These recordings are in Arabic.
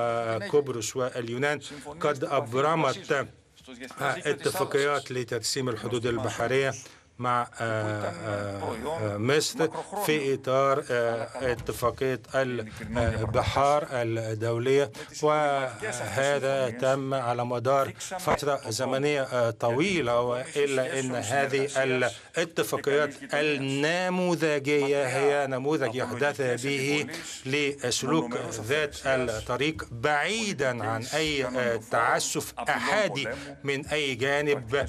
قبرص واليونان قد أبرمت اتفاقيات لترسيم الحدود البحرية مع مصر في إطار اتفاقية البحار الدولية، وهذا تم على مدار فترة زمنية طويلة. إلا أن هذه الاتفاقيات النموذجية هي نموذج يحدث به لسلوك ذات الطريق بعيدا عن أي تعسف أحادي من أي جانب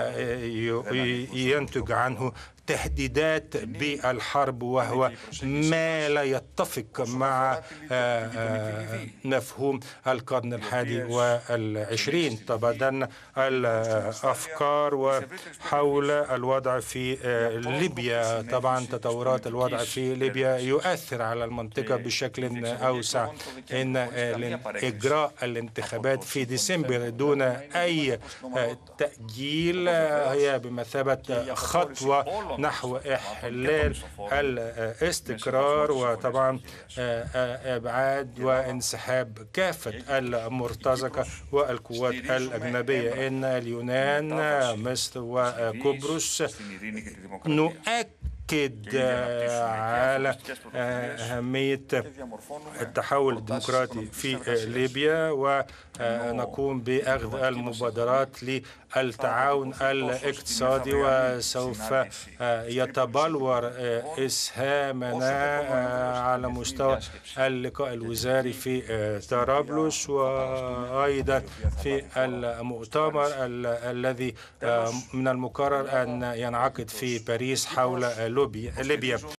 ينتج عنه تهديدات بالحرب، وهو ما لا يتفق مع مفهوم القرن ال21. تبادلنا الأفكار وحول الوضع في ليبيا. طبعا تطورات الوضع في ليبيا يؤثر على المنطقة بشكل أوسع. إن إجراء الانتخابات في ديسمبر دون أي تأجيل هي بمثابة خطوة نحو إحلال الاستقرار، وطبعا إبعاد وانسحاب كافة المرتزقة والقوات الأجنبية. إن اليونان، مصر وقبرص نؤكد على أهمية التحول الديمقراطي في ليبيا، ونقوم بأخذ المبادرات للتعاون الاقتصادي، وسوف يتبلور إسهامنا على مستوى اللقاء الوزاري في طرابلس، وأيضا في المؤتمر الذي من المقرر أن ينعقد في باريس حول ليبيا.